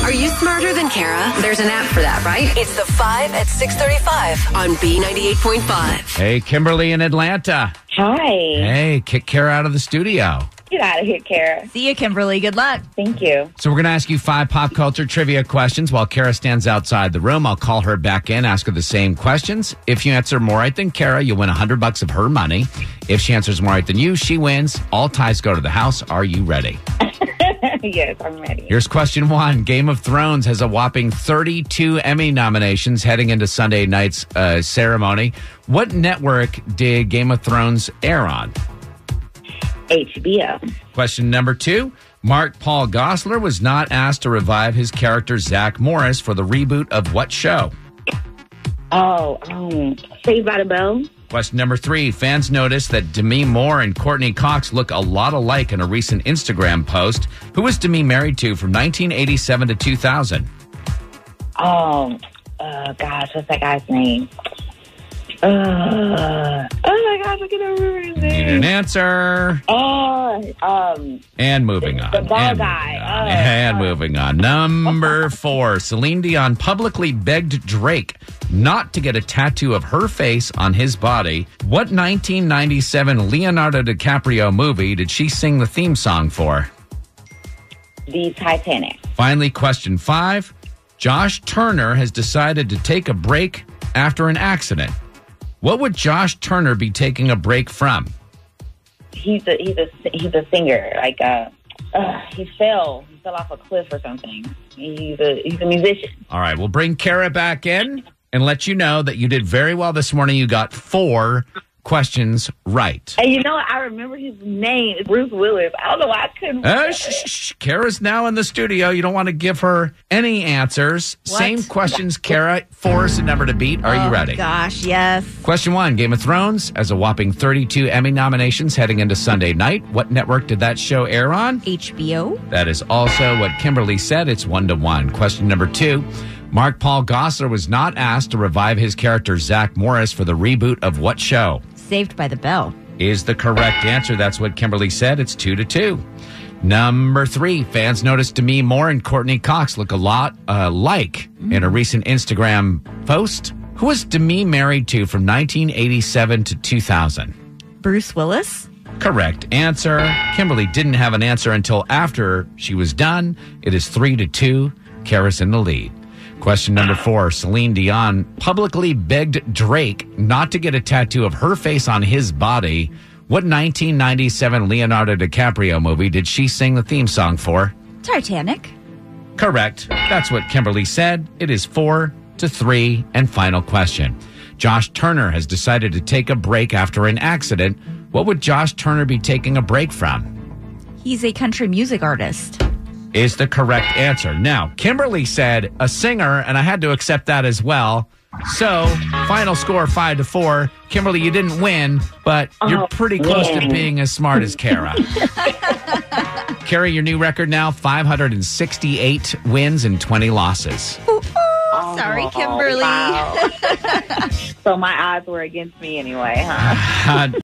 Are you smarter than Kara? There's an app for that, right? It's the 5 at 6:35 on B98.5. Hey, Kimberly in Atlanta. Hi. Hey, kick Kara out of the studio. Get out of here, Kara. See you, Kimberly. Good luck. Thank you. So we're going to ask you 5 pop culture trivia questions while Kara stands outside the room. I'll call her back in, ask her the same questions. If you answer more right than Kara, you'll win $100 of her money. If she answers more right than you, she wins. All ties go to the house. Are you ready? Yes, I'm ready. Here's question 1. Game of Thrones has a whopping 32 Emmy nominations heading into Sunday night's ceremony. What network did Game of Thrones air on? HBO. Question number 2. Mark Paul Gosselaar was not asked to revive his character Zach Morris for the reboot of what show? Saved by the Bell. Question number 3. Fans noticed that Demi Moore and Courtney Cox look a lot alike in a recent Instagram post. Who was Demi married to from 1987 to 2000? What's that guy's name? Oh my gosh, I can't remember his name. Need an answer. And moving on. The ball guy. And moving on. Number 4. Celine Dion publicly begged Drake not to get a tattoo of her face on his body. What 1997 Leonardo DiCaprio movie did she sing the theme song for? The Titanic. Finally, question 5. Josh Turner has decided to take a break after an accident. What would Josh Turner be taking a break from? He's a singer. Like he fell off a cliff or something. He's a musician. All right, we'll bring Kara back in and let you know that you did very well this morning. You got 4 questions right. And you know what? I remember his name. It's Bruce Willis. I don't know why I couldn't. Kara's now in the studio. You don't want to give her any answers. What? Same questions, Kara. 4 is the number to beat. Are you ready? Gosh, yes. Question 1. Game of Thrones has a whopping 32 Emmy nominations heading into Sunday night. What network did that show air on? HBO. That is also what Kimberly said. It's 1-1. Question number 2. Mark Paul Gosselaar was not asked to revive his character Zach Morris for the reboot of what show? Saved by the Bell. Is the correct answer. That's what Kimberly said. It's 2-2. Number 3. Fans noticed Demi Moore and Courtney Cox look a lot alike in a recent Instagram post. Who was Demi married to from 1987 to 2000? Bruce Willis. Correct answer. Kimberly didn't have an answer until after she was done. It is 3-2. Kara's in the lead. Question number 4. Celine Dion publicly begged Drake not to get a tattoo of her face on his body. What 1997 Leonardo DiCaprio movie did she sing the theme song for? Titanic. Correct. That's what Kimberly said. It is 4-3. And final question. Josh Turner has decided to take a break after an accident. What would Josh Turner be taking a break from? He's a country music artist. Is the correct answer. Now, Kimberly said a singer, and I had to accept that as well. So, final score 5-4. Kimberly, you didn't win, but you're pretty close to being as smart as Kara. Kara, your new record now, 568 wins and 20 losses. Sorry, Kimberly. Wow. So my odds were against me anyway, huh?